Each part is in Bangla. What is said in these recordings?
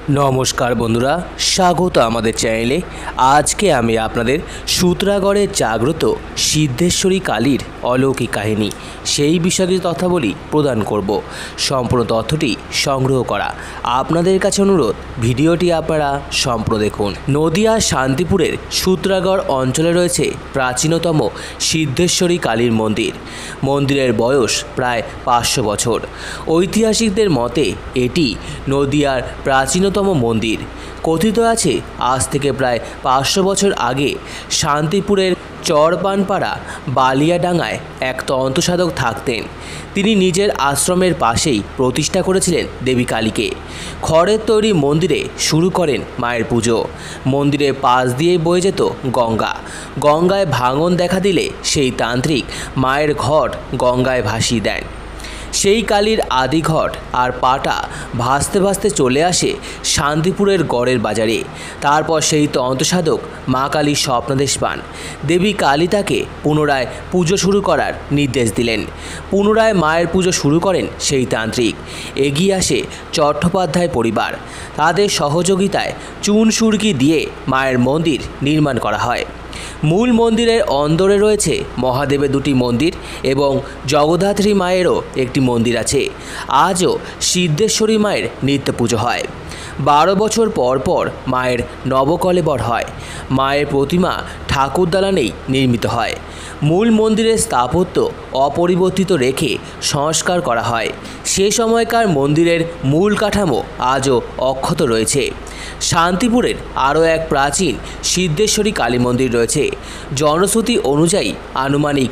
নমস্কার বন্ধুরা, স্বাগত আমাদের চ্যানেলে। আজকে আমি আপনাদের সূত্রাগড়ে জাগ্রত সিদ্ধেশ্বরী কালীর অলৌকিক কাহিনী সেই বিষয়ে তথ্যাবলী প্রদান করব। সম্পূর্ণ তথ্যটি সংগ্রহ করা আপনাদের কাছে অনুরোধ, ভিডিওটি আপনারা সম্পূর্ণ দেখুন। নদিয়া শান্তিপুরের সূত্রাগড় অঞ্চলে রয়েছে প্রাচীনতম সিদ্ধেশ্বরী কালীর মন্দির। মন্দিরের বয়স প্রায় 500 বছর। ঐতিহাসিকদের মতে এটি নদিয়ার প্রাচীনতম মন্দির। কথিত আছে আজ থেকে প্রায় 500 বছর আগে শান্তিপুরের চরপানপাড়া বালিয়াডাঙ্গায় এক তন্ত্রসাধক থাকতেন। তিনি নিজের আশ্রমের পাশেই প্রতিষ্ঠা করেছিলেন দেবী কালীকে। খড়ের তৈরি মন্দিরে শুরু করেন মায়ের পুজো। মন্দিরের পাশ দিয়েই বয়ে যেত গঙ্গা। গঙ্গায় ভাঙন দেখা দিলে সেই তান্ত্রিক মায়ের ঘট গঙ্গায় ভাসিয়ে দেন। সেই কালীর আদি ঘট আর পাটা ভাসতে ভাসতে চলে আসে শান্তিপুরের গড়ের বাজারে। তারপর সেই তন্ত্রসাধক মা কালীর স্বপ্নাদেশ পান। দেবী কালী তাকে পুনরায় পুজো শুরু করার নির্দেশ দিলেন। পুনরায় মায়ের পুজো শুরু করেন সেই তান্ত্রিক। এগিয়ে আসে চট্টোপাধ্যায় পরিবার। তাদের সহযোগিতায় চুন সুরকি দিয়ে মায়ের মন্দির নির্মাণ করা হয়। মূল মন্দিরের অন্দরে রয়েছে মহাদেবের 2টি মন্দির এবং জগদ্ধাত্রী মায়েরও একটি মন্দির আছে। আজও সিদ্ধেশ্বরী মায়ের নিত্য পুজো হয়। 12 বছর পর পর মায়ের নবকলেবর হয়। মায়ের প্রতিমা ঠাকুর দালানেই নির্মিত হয়। মূল মন্দিরের স্থাপত্য অপরিবর্তিত রেখে সংস্কার করা হয়। সে সময়কার মন্দিরের মূল কাঠামো আজও অক্ষত রয়েছে। শান্তিপুরের আরও এক প্রাচীন সিদ্ধেশ্বরী কালী মন্দির রয়েছে। জনশ্রুতি অনুযায়ী আনুমানিক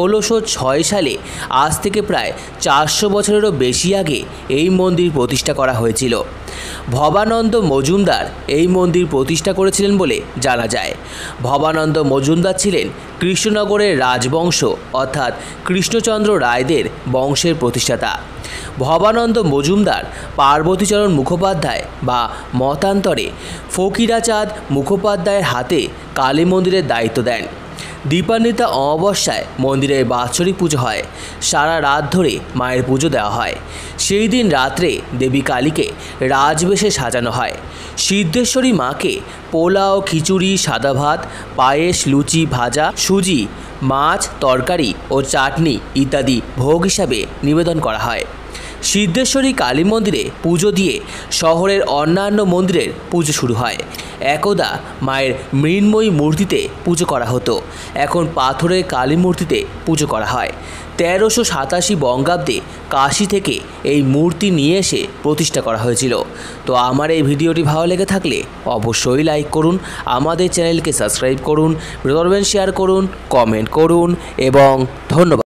1606 সালে আজ থেকে প্রায় 400 বছরেরও বেশি আগে এই মন্দির প্রতিষ্ঠা করা হয়েছিল। ভবানন্দ মজুমদার এই মন্দির প্রতিষ্ঠা করেছিলেন বলে জানা যায়। ভবানন্দ মজুমদার ছিলেন কৃষ্ণনগরের রাজবংশ অর্থাৎ কৃষ্ণচন্দ্র রায়দের বংশের প্রতিষ্ঠাতা। ভবানন্দ মজুমদার পার্বতীচরণ মুখোপাধ্যায় বা মতান্তরে ফকিরাচাঁদ মুখোপাধ্যায়ের হাতে কালী মন্দিরের দায়িত্ব দেন। দীপান্বিতা অমাবস্যায় মন্দিরের বাৎসরিক পুজো হয়। সারা রাত ধরে মায়ের পুজো দেওয়া হয়। সেই দিন রাত্রে দেবী কালীকে রাজবেশে সাজানো হয়। সিদ্ধেশ্বরী মাকে পোলাও, খিচুড়ি, সাদা ভাত, পায়েস, লুচি, ভাজা, সুজি, মাছ, তরকারি ও চাটনি ইত্যাদি ভোগ হিসাবে নিবেদন করা হয়। সিদ্ধেশ্বরী কালী মন্দিরে পুজো দিয়ে শহরের অন্যান্য মন্দিরের পুজো শুরু হয়। একদা মায়ের মৃন্ময়ী মূর্তিতে পুজো করা হতো, এখন পাথরের কালী মূর্তিতে পুজো করা হয়। 1387 বঙ্গাব্দে কাশী থেকে এই মূর্তি নিয়ে এসে প্রতিষ্ঠা করা হয়েছিল। তো আমার এই ভিডিওটি ভালো লেগে থাকলে অবশ্যই লাইক করুন, আমাদের চ্যানেলকে সাবস্ক্রাইব করুন, শেয়ার করুন, কমেন্ট করুন এবং ধন্যবাদ।